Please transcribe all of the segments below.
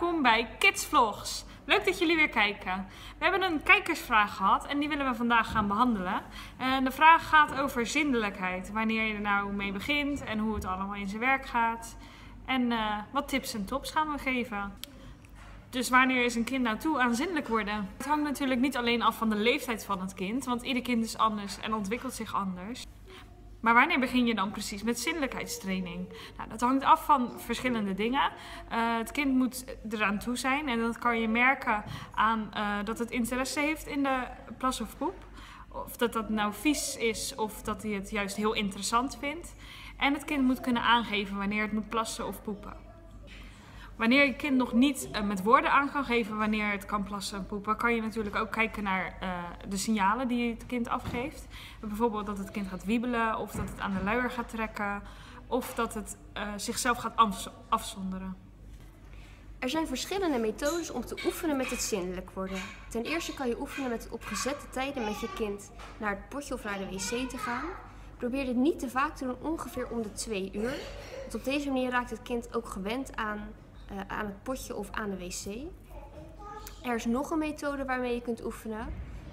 Welkom bij Kids Vlogs. Leuk dat jullie weer kijken. We hebben een kijkersvraag gehad en die willen we vandaag gaan behandelen. En de vraag gaat over zindelijkheid. Wanneer je er nou mee begint en hoe het allemaal in zijn werk gaat. En wat tips en tops gaan we geven. Dus wanneer is een kind nou toe aan zindelijk worden? Het hangt natuurlijk niet alleen af van de leeftijd van het kind, want ieder kind is anders en ontwikkelt zich anders. Maar wanneer begin je dan precies met zindelijkheidstraining? Nou, dat hangt af van verschillende dingen. Het kind moet eraan toe zijn en dat kan je merken aan dat het interesse heeft in de plas of poep. Of dat nou vies is of dat hij het juist heel interessant vindt. En het kind moet kunnen aangeven wanneer het moet plassen of poepen. Wanneer je kind nog niet met woorden aan kan geven wanneer het kan plassen en poepen, kan je natuurlijk ook kijken naar de signalen die het kind afgeeft. Bijvoorbeeld dat het kind gaat wiebelen, of dat het aan de luier gaat trekken, of dat het zichzelf gaat afzonderen. Er zijn verschillende methodes om te oefenen met het zindelijk worden. Ten eerste kan je oefenen met op gezette tijden met je kind naar het potje of naar de wc te gaan. Probeer dit niet te vaak te doen, ongeveer om de 2 uur. Want op deze manier raakt het kind ook gewend aan het potje of aan de wc. Er is nog een methode waarmee je kunt oefenen.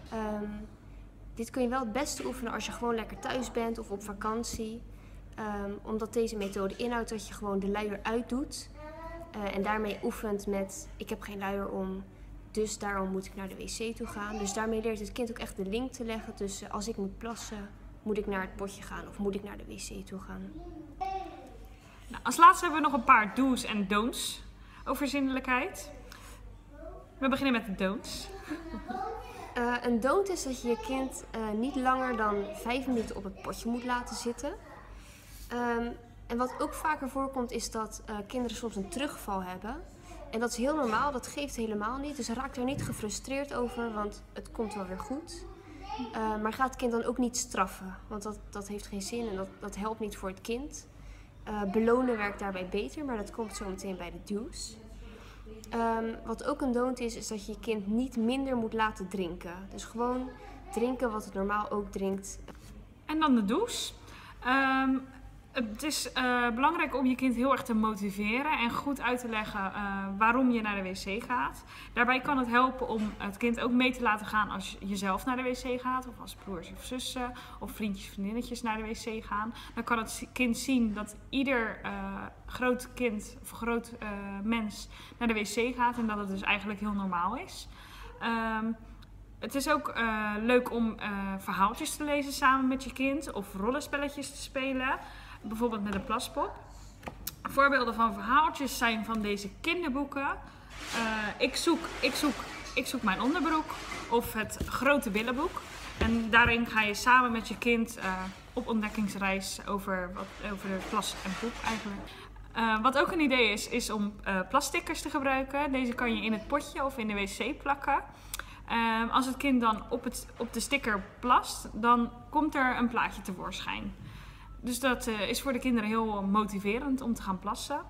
Dit kun je wel het beste oefenen als je gewoon lekker thuis bent of op vakantie. Omdat deze methode inhoudt dat je gewoon de luier uitdoet. En daarmee oefent met ik heb geen luier om, dus daarom moet ik naar de wc toe gaan. Dus daarmee leert het kind ook echt de link te leggen tussen als ik moet plassen, moet ik naar het potje gaan of moet ik naar de wc toe gaan. Nou, als laatste hebben we nog een paar do's en don'ts over zindelijkheid. We beginnen met de don'ts. Een don't is dat je je kind niet langer dan 5 minuten op het potje moet laten zitten. En wat ook vaker voorkomt is dat kinderen soms een terugval hebben. En dat is heel normaal, dat geeft helemaal niet. Dus raak er niet gefrustreerd over, want het komt wel weer goed. Maar ga het kind dan ook niet straffen, want dat heeft geen zin en dat helpt niet voor het kind. Belonen werkt daarbij beter, maar dat komt zo meteen bij de do's. Wat ook een don't is dat je je kind niet minder moet laten drinken. Dus gewoon drinken wat het normaal ook drinkt. En dan de do's. Het is belangrijk om je kind heel erg te motiveren en goed uit te leggen waarom je naar de wc gaat. Daarbij kan het helpen om het kind ook mee te laten gaan als je zelf naar de wc gaat. Of als broers of zussen of vriendjes of vriendinnetjes naar de wc gaan. Dan kan het kind zien dat ieder groot kind of groot mens naar de wc gaat en dat het dus eigenlijk heel normaal is. Het is ook leuk om verhaaltjes te lezen samen met je kind of rollenspelletjes te spelen. Bijvoorbeeld met een plaspop. Voorbeelden van verhaaltjes zijn van deze kinderboeken. Ik zoek mijn onderbroek. Of het grote billenboek. En daarin ga je samen met je kind op ontdekkingsreis over de plas en poep eigenlijk. Wat ook een idee is om plasstickers te gebruiken. Deze kan je in het potje of in de wc plakken. Als het kind dan op de sticker plast, dan komt er een plaatje tevoorschijn. Dus dat is voor de kinderen heel motiverend om te gaan plassen.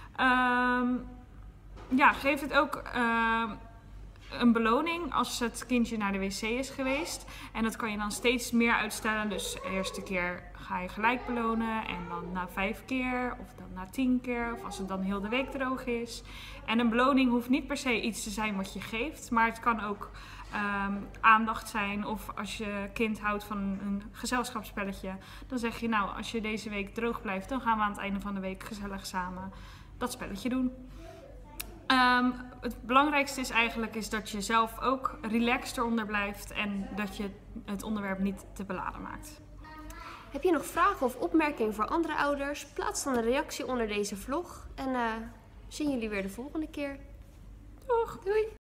Geef het ook een beloning als het kindje naar de wc is geweest. En dat kan je dan steeds meer uitstellen. Dus de eerste keer ga je gelijk belonen. En dan na 5 keer of dan na 10 keer. Of als het dan heel de week droog is. En een beloning hoeft niet per se iets te zijn wat je geeft. Maar het kan ook aandacht zijn. Of als je kind houdt van een gezelschapsspelletje. Dan zeg je nou, als je deze week droog blijft, dan gaan we aan het einde van de week gezellig samen dat spelletje doen. Het belangrijkste is eigenlijk dat je zelf ook relaxed eronder blijft en dat je het onderwerp niet te beladen maakt. Heb je nog vragen of opmerkingen voor andere ouders? Plaats dan een reactie onder deze vlog en zien jullie weer de volgende keer. Doeg! Doei!